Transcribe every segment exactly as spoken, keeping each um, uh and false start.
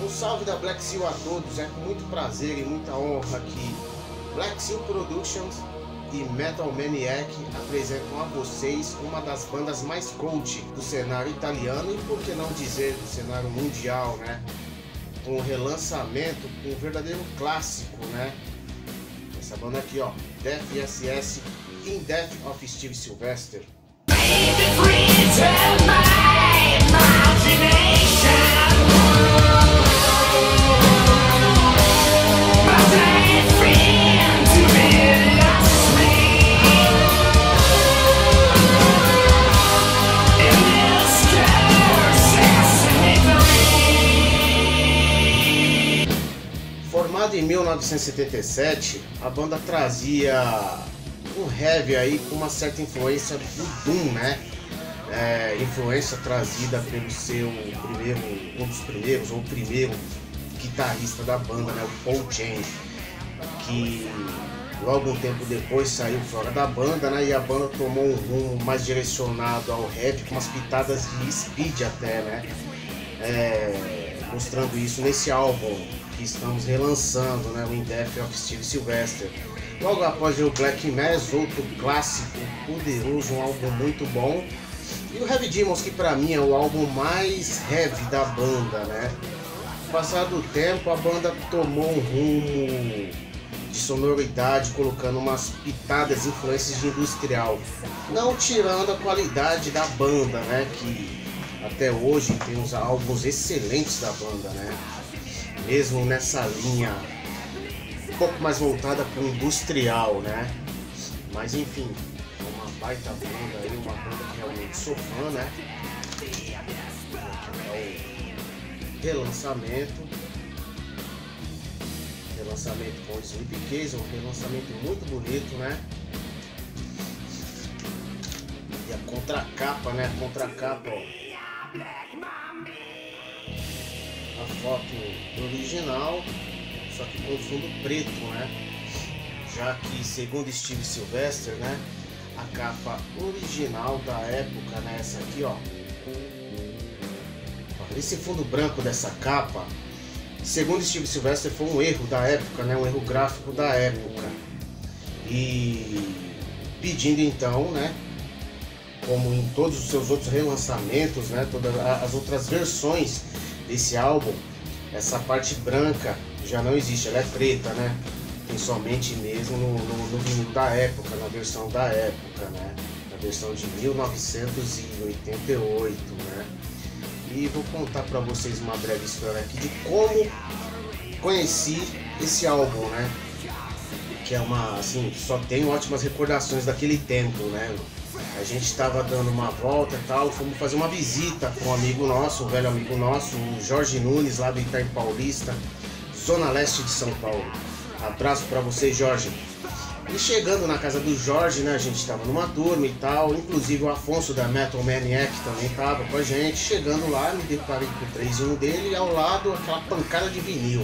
Um salve da Black Seal a todos, é com muito prazer e muita honra que Black Seal Productions e Metal Maniac apresentam a vocês uma das bandas mais cult do cenário italiano e, por que não dizer, do cenário mundial, né? Com um relançamento, com um verdadeiro clássico, né? Essa banda aqui, ó, Death S S, In Death of Steve Sylvester. Formada em mil novecentos e setenta e sete, a banda trazia um heavy aí com uma certa influência do Doom, né? É, influência trazida pelo seu primeiro, um dos primeiros, ou o primeiro guitarrista da banda, né? O Paul Jane, que logo um tempo depois saiu fora da banda, né? E a banda tomou um rumo mais direcionado ao rap, com umas pitadas de speed até, né? É, mostrando isso nesse álbum que estamos relançando, né? O In Death of Steve Sylvester. Logo após o Black Mass, outro clássico poderoso, um álbum muito bom. E o Heavy Demons, que pra mim é o álbum mais heavy da banda, né? Passado o tempo, a banda tomou um rumo de sonoridade, colocando umas pitadas, influências de industrial. Não tirando a qualidade da banda, né? Que até hoje tem uns álbuns excelentes da banda, né? Mesmo nessa linha um pouco mais voltada para o industrial, né? Mas enfim, uma baita banda aí, uma banda que realmente sou fã, né? Aqui é o relançamento. Relançamento com o Slipcase, um relançamento muito bonito, né? E a contracapa, né? A contracapa, ó. A foto original, só que com fundo preto, né? Já que, segundo Steve Sylvester, né, a capa original da época, né, essa aqui, ó, esse fundo branco dessa capa, segundo Steve Sylvester, foi um erro da época, né, um erro gráfico da época, e pedindo então, né, como em todos os seus outros relançamentos, né, todas as outras versões desse álbum, essa parte branca já não existe, ela é preta, né? Tem somente mesmo no, no, no vinil da época, na versão da época, né? Na versão de mil novecentos e oitenta e oito, né? E vou contar para vocês uma breve história aqui de como conheci esse álbum, né? Que é uma, assim, só tenho ótimas recordações daquele tempo, né? A gente estava dando uma volta e tal, fomos fazer uma visita com um amigo nosso, um velho amigo nosso, o Jorge Nunes, lá do Itaim Paulista, Zona Leste de São Paulo. Abraço para você, Jorge. E chegando na casa do Jorge, né, a gente estava numa turma e tal, inclusive o Afonso da Metal Maniac também estava com a gente. Chegando lá, me deparei com o três um dele e ao lado aquela pancada de vinil.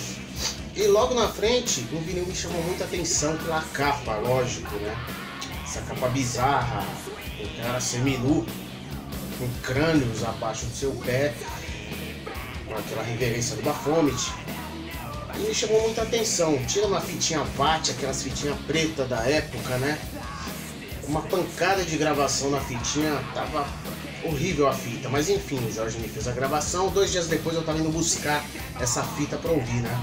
E logo na frente, um vinil me chamou muita atenção pela capa, lógico, né? Essa capa bizarra, o cara seminu, com crânios abaixo do seu pé, com aquela reverência do Baphomet. E me chamou muita atenção. Tira uma fitinha V A T, aquelas fitinhas preta da época, né? Uma pancada de gravação na fitinha, tava horrível a fita. Mas enfim, o Jorge me fez a gravação. Dois dias depois eu tava indo buscar essa fita pra ouvir, né?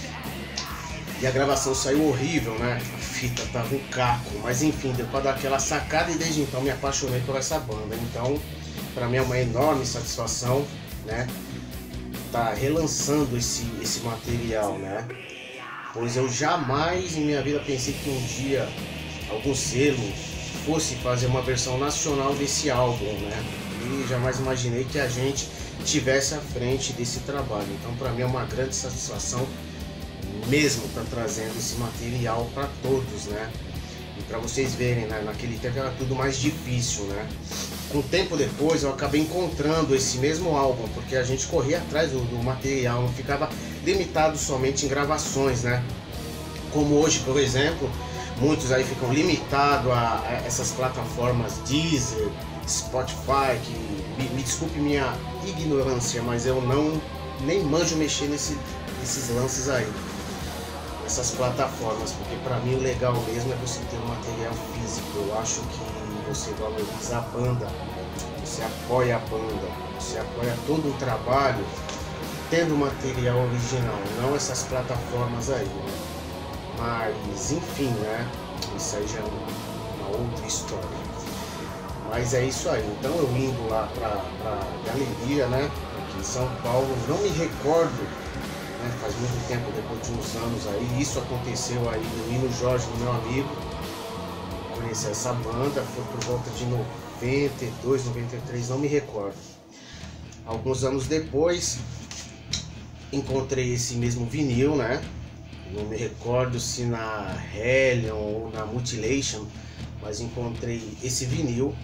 E a gravação saiu horrível, né? A fita tava um caco, mas enfim, deu pra dar aquela sacada e desde então me apaixonei por essa banda. Então, pra mim é uma enorme satisfação, né? Tá relançando esse, esse material, né? Pois eu jamais em minha vida pensei que um dia algum selo fosse fazer uma versão nacional desse álbum, né? E jamais imaginei que a gente tivesse à frente desse trabalho. Então, pra mim é uma grande satisfação mesmo tá trazendo esse material para todos, né? E para vocês verem, né? Naquele tempo era tudo mais difícil, né? Um tempo depois eu acabei encontrando esse mesmo álbum, porque a gente corria atrás do, do material, não ficava limitado somente em gravações, né? Como hoje, por exemplo, muitos aí ficam limitados a, a essas plataformas Deezer, Spotify, que me, me desculpe minha ignorância, mas eu não nem manjo mexer nesse, nesses lances aí, nessas plataformas, porque para mim o legal mesmo é você ter um material físico. Eu acho que você valoriza a banda, você apoia a banda, você apoia todo o trabalho tendo material original, não essas plataformas aí, né? Mas enfim, né? Isso aí já é uma outra história. Mas é isso aí. Então eu indo lá pra, pra galeria, né? Aqui em São Paulo, não me recordo, né? Faz muito tempo, depois de uns anos aí, isso aconteceu aí no Nino Jorge, do meu amigo. Conheci essa banda, foi por volta de noventa e dois, noventa e três, não me recordo. Alguns anos depois, encontrei esse mesmo vinil, né? Não me recordo se na Hellion ou na Mutilation, mas encontrei esse vinil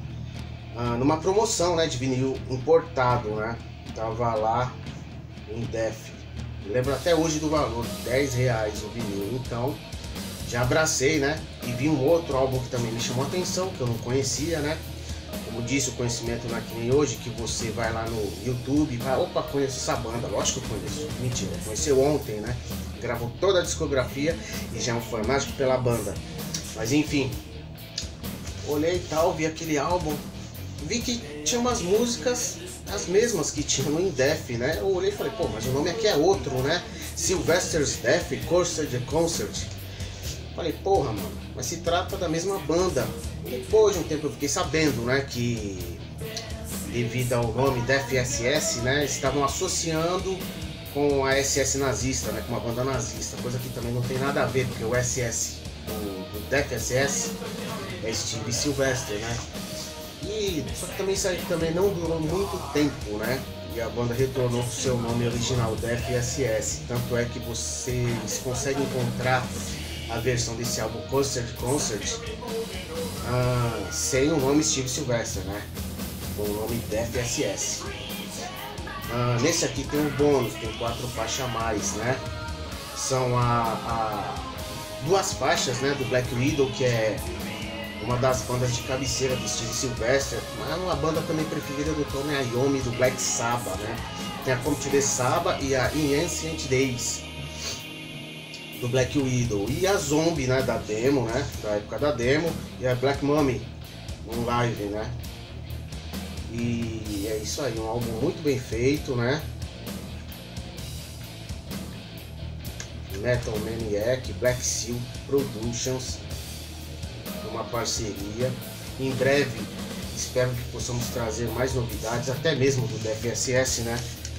ah, numa promoção, né, de vinil importado, né? Tava lá em Def. Lembro até hoje do valor, dez reais o vinil. Então já abracei, né? E vi um outro álbum que também me chamou a atenção, que eu não conhecia, né? Como disse, o conhecimento não é que nem hoje, que você vai lá no YouTube e vai, opa, conheço essa banda. Lógico que eu conheço. Mentira, conheceu ontem, né? Gravou toda a discografia e já é um fanático pela banda. Mas enfim, olhei e tal, vi aquele álbum, vi que tinha umas músicas as mesmas que tinham no In Def, né? Eu olhei e falei, pô, mas o nome aqui é outro, né? Sylvester's Death Concert Concert. Falei, porra, mano, mas se trata da mesma banda. E depois de um tempo eu fiquei sabendo, né, que devido ao nome Def S S, né, estavam associando com a S S nazista, né, com uma banda nazista, coisa que também não tem nada a ver, porque o S S, o, o Def S S é Steve Sylvester, né? E só que também isso aí também não durou muito tempo, né? E a banda retornou com o seu nome original, Def S S. Tanto é que vocês conseguem encontrar a versão desse álbum Concert Concert ah, sem o nome Steve Sylvester, né? Com o nome Def S S. Ah, nesse aqui tem um bônus, tem quatro faixas a mais, né? São a, a duas faixas, né, do Black Widow, que é uma das bandas de cabeceira do Steve Sylvester, mas uma banda também preferida do Tony Iommi, do Black Sabbath, né? Tem a Come to the Sabbath e a In Ancient Days do Black Widow, e a Zombie, né, da demo, né, da época da demo, e a Black Mummy no live, né? E é isso aí, um álbum muito bem feito, né? Metal Maniac, Black Seal Productions, uma parceria. Em breve espero que possamos trazer mais novidades, até mesmo do Def S S, né?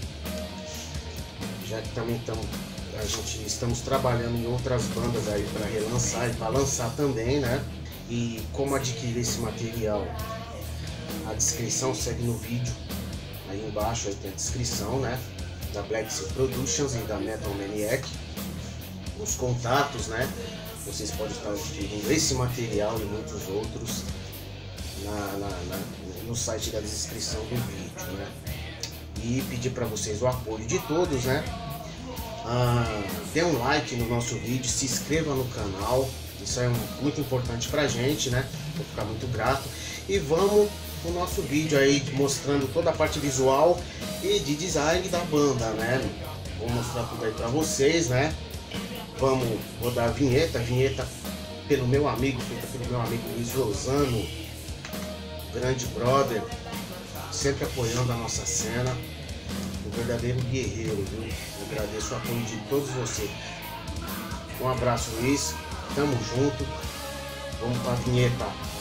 Já que também estamos, a gente estamos trabalhando em outras bandas aí para relançar e para lançar também, né? E como adquirir esse material? A descrição segue no vídeo, aí embaixo aí tem a descrição, né? Da Black Seal Productions e da Metal Maniac, os contatos, né? Vocês podem estar adquirindo esse material e muitos outros na, na, na, no site da descrição do vídeo, né? E pedir para vocês o apoio de todos, né? Ah, dê um like no nosso vídeo, se inscreva no canal, isso é um, muito importante pra gente, né? Vou ficar muito grato. E vamos no nosso vídeo aí mostrando toda a parte visual e de design da banda, né? Vou mostrar tudo aí pra vocês, né? Vamos rodar a vinheta, a vinheta pelo meu amigo, feita pelo meu amigo Luiz Lozano, grande brother, sempre apoiando a nossa cena, um verdadeiro guerreiro, viu? Eu agradeço o apoio de todos vocês. Um abraço, Luiz, tamo junto, vamos pra vinheta.